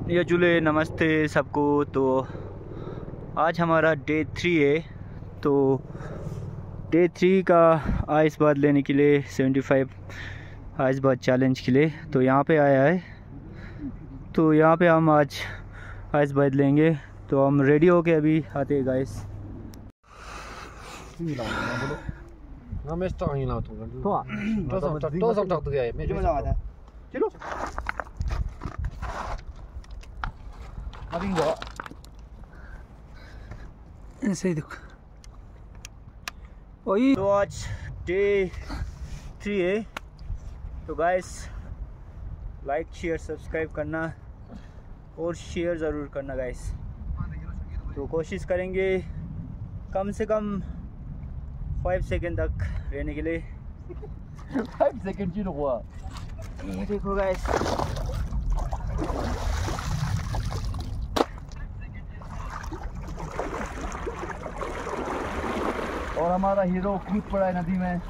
ये जुले नमस्ते सबको। तो आज हमारा डे 3 है। तो डे 3 का आइस बात लेने के लिए 75 आइस बात चैलेंज के लिए तो यहाँ पे आया है। तो यहाँ पे हम आज आइस बात लेंगे। तो हम रेडी होके अभी आते हैं गाइस। ऐसे ही देखो। तो आज डे 3 है। तो गाइस लाइक शेयर सब्सक्राइब करना और शेयर ज़रूर करना गाइस। तो कोशिश करेंगे कम से कम 5 सेकंड तक रहने के लिए। 5 सेकंड क्यों हुआ? ये देखो गाइस। और हमारा हीरो कूद पड़ा है नदी में।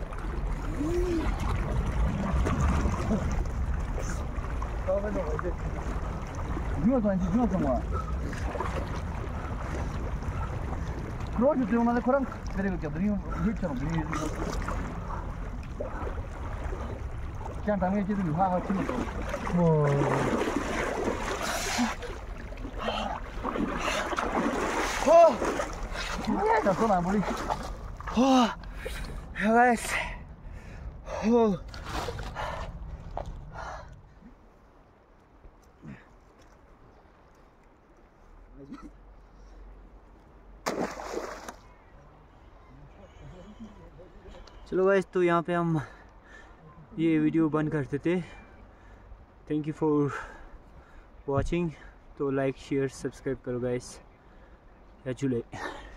गाइस चलो गाइस, तो यहाँ पे हम ये वीडियो बंद करते थे। Thank you for watching. तो लाइक शेयर सब्सक्राइब करो गाइस। या चुले।